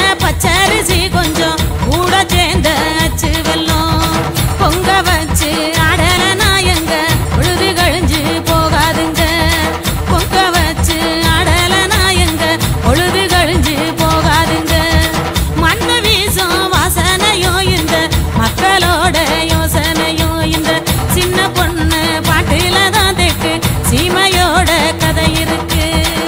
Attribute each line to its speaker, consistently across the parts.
Speaker 1: பச்சரிசி கொஞ்சம் கூட சேர்ந்த அச்சு வெல்லம் பொங்க வச்சு ஆடலனா எங்க பொழுது கழிஞ்சு போகாதுங்க பொங்க வச்சு ஆடலனா எங்க பொழுது கழிஞ்சு போகாதுங்க மண்ணு வீசும் வாசனையும் இந்த மக்களோட யோசனையும் இந்த சின்ன பொண்ணு பாட்டில தான் தெக்கு சீமையோட கதை இருக்கு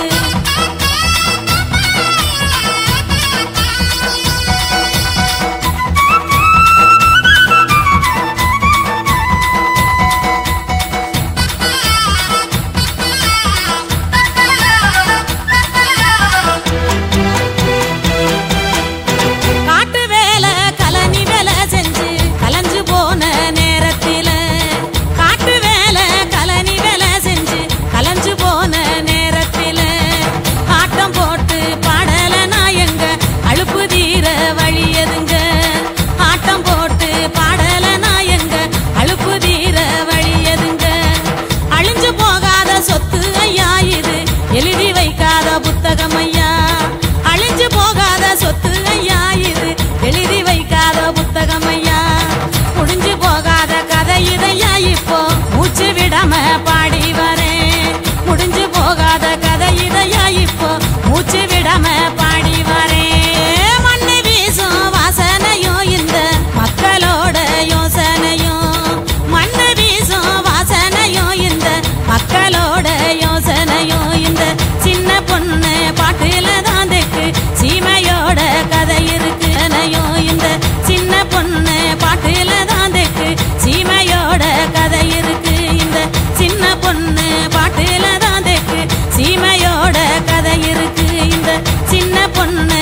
Speaker 1: புத்தகமையா அழிஞ்சு போகாத சொத்து ஐயா இது எழுதி வைக்காத புத்தகமையா முடிஞ்சு போகாத கதை இதையா இப்போ மூச்சு விடாம பாடி வரேன் முடிஞ்சு போகாத கதை இதையா இப்போ மூச்சு விடாம பாடி வரேன் மண்ணு வீசும் வாசனையும் இந்த மக்களோட யோசனையும் மண்ணு வீசும் வாசனையும் இந்த மக்களோட யோசனையும் இந்த சின்ன பொண்ணு பாட்டில தான் தெக்கு சீமையோட கதை இருக்கு இந்த சின்ன பொண்ணு பாட்டில தான் தெக்கு சீமையோட கதை இருக்கு இந்த சின்ன பொண்ணு பாட்டில தான் தெக்கு சீமையோட கதை இருக்கு இந்த சின்ன பொண்ணு